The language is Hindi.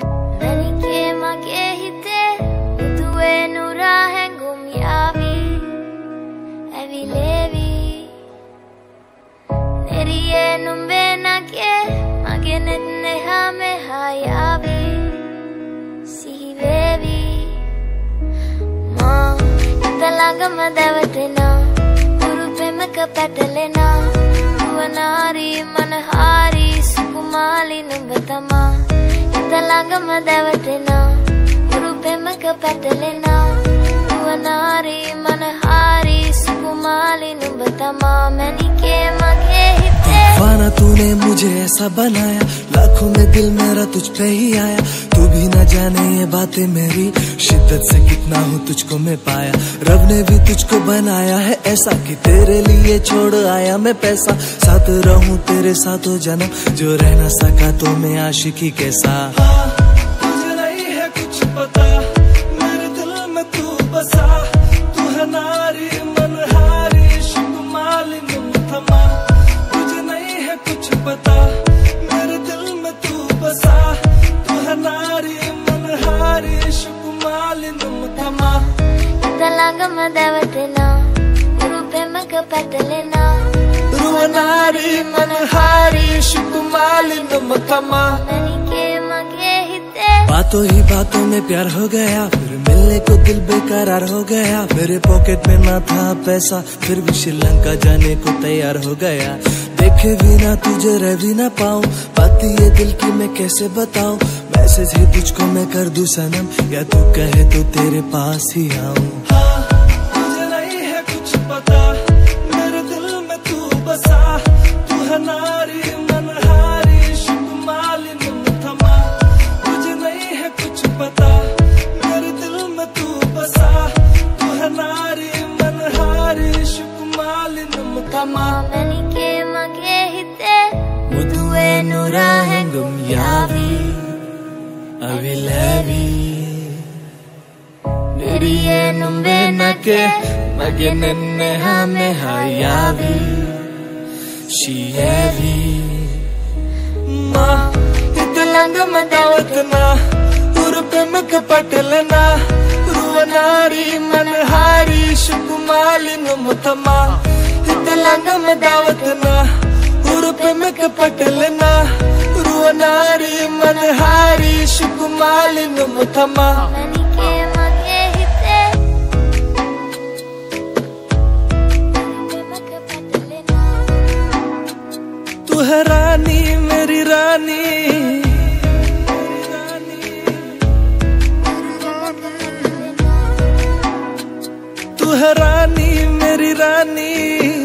Nanike mage hite uduwe nura hengum yavi Evi levi Neriye numbe nage mage nenne hame hayavi Sihi vevi Ma italangama davatena Guru pemaka patalena Nuwanari manahari sukumali numbatama Italangama davatena Guru pemaka patalena Nuwanari manahari sukumali numbatama Manike mage hite दीवाना तूने मुझे ऐसा बनाया लाखों में दिल मेरा तुझ पे ही आया तू भी ना जाने ये बातें मेरी शिद्दत से कितना हूँ तुझको मैं पाया रब ने भी तुझको बनाया है ऐसा कि तेरे लिए छोड़ आया मैं पैसा साथ रहूं तेरे साथों जन्म जो रह ना सका तो मैं आशिकी कैसा तुझे नहीं है कुछ पता मेरे दिल में तू बसा तू है नारी मनहारी शुमाली मुमतमा कुछ पता मेरे दिल में तू बसा तू है नारी मनहारी शुमाली मुमतमा Italangama davatena Guru pemaka patalena रुवनारी मनहारी शुमाली मुमतमा Nanike mage hite बातों ही बातों में प्यार हो गया फिर मिलने को दिल बेकरार हो गया मेरे पॉकेट में ना था पैसा फिर भी श्रीलंका जाने को तैयार हो गया देखे भी ना तुझे रह भी ना पाऊं बात ये दिल की मैं कैसे बताऊं मैसेज ही तुझको मैं कर दूं सनम या तू कहे तो तेरे पास ही आऊं तुझे नहीं है कुछ पता मेरे दिल में तू बसा तू है नारी मनहारी शुमाली मुमतमा तुझे नहीं है कुछ पता मेरे दिल में तू बसा तू है नारी मनहारी शुमाली मुमतमा Nanike mage hite uduwe nura hengum yavi Evi levi Neriye numbe nake mage nenne hame hayavi Shiyevi Ma italangama davatna Guru pemaka patalena Ruwanari manahari shukumali numutama Italangama davatna Guru pemaka patalena Ruwanari manahari shukumali numutama Nanike mage hite Pemaka patalena तू है रानी मेरी रानी तू है रानी मेरी रानी